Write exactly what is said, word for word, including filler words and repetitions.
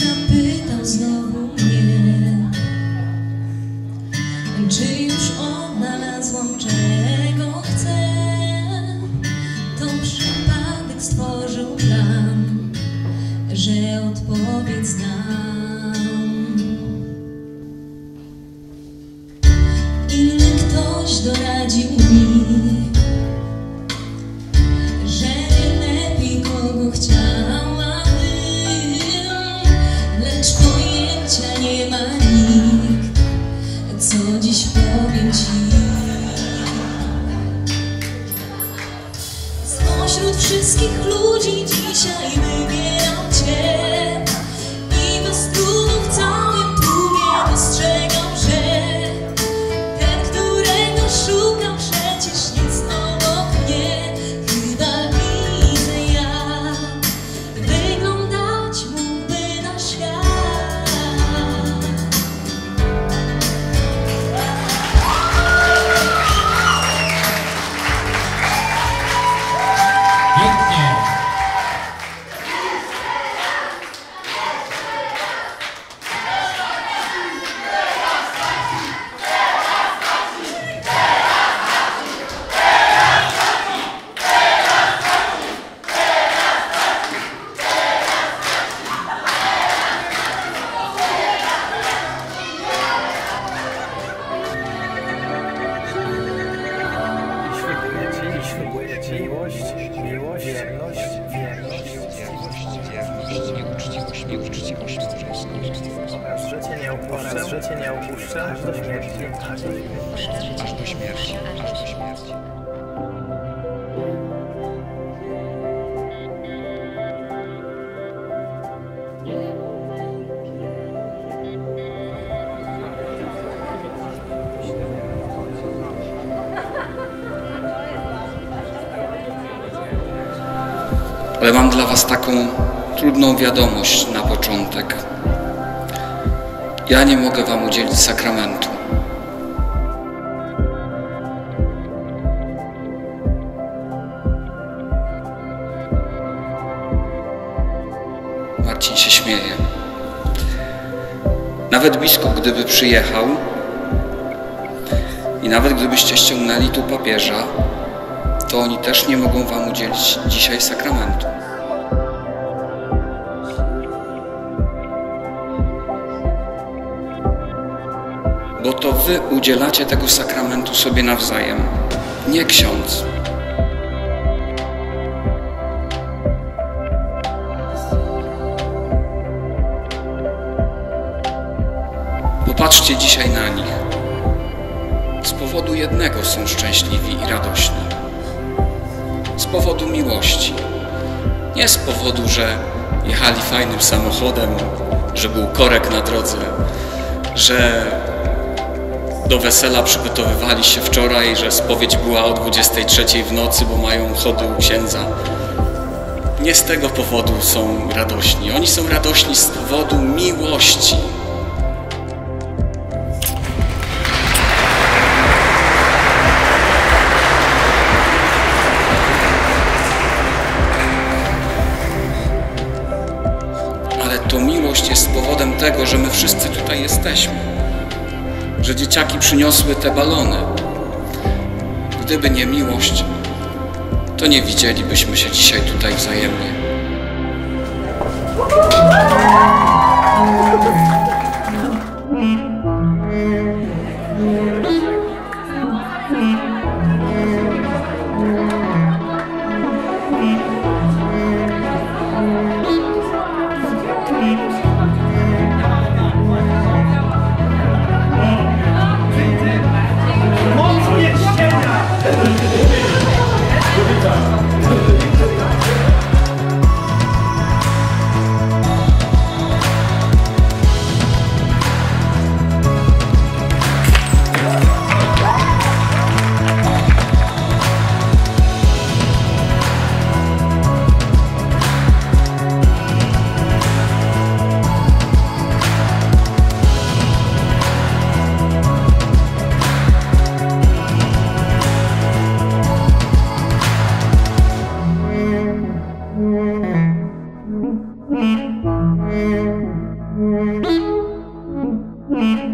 zapytał znowu mnie, czy już odnalazłam, czego chcę. To przypadek stworzył plan, że odpowiedź znam. Inny ktoś doradził mi, że lepiej kogo chciałabym, lecz pojęcia nie ma nikt, co dziś powiem ci. Spośród wszystkich ludzi dzisiaj wybieram cię i bez trudu w całym tłumie dostrzegam, że ten, którego szukam, przecież jest obok mnie. Chyba widzę, jak wyglądać mógłby nasz świat. Pięknie. Miłość, miłość, wierność, wierność, nieuczciwość, nieuczciwość małżeńską. Oraz że cię nie opuszczę, że cię nie opuszczę, aż do śmierci, aż do śmierci, aż do śmierci, aż do śmierci. Ale mam dla was taką trudną wiadomość na początek. Ja nie mogę wam udzielić sakramentu. Marcin się śmieje. Nawet biskup, gdyby przyjechał i nawet gdybyście ściągnęli tu papieża, to oni też nie mogą wam udzielić dzisiaj sakramentu. Bo to wy udzielacie tego sakramentu sobie nawzajem, nie ksiądz. Popatrzcie dzisiaj na nich. Z powodu jednego są szczęśliwi i radośni. Z powodu miłości. Nie z powodu, że jechali fajnym samochodem, że był korek na drodze, że do wesela przygotowywali się wczoraj, że spowiedź była o dwudziestej trzeciej w nocy, bo mają chody u księdza. Nie z tego powodu są radośni. Oni są radośni z powodu miłości. Ale to miłość jest powodem tego, że my wszyscy tutaj jesteśmy. Że dzieciaki przyniosły te balony. Gdyby nie miłość, to nie widzielibyśmy się dzisiaj tutaj wzajemnie. Nie.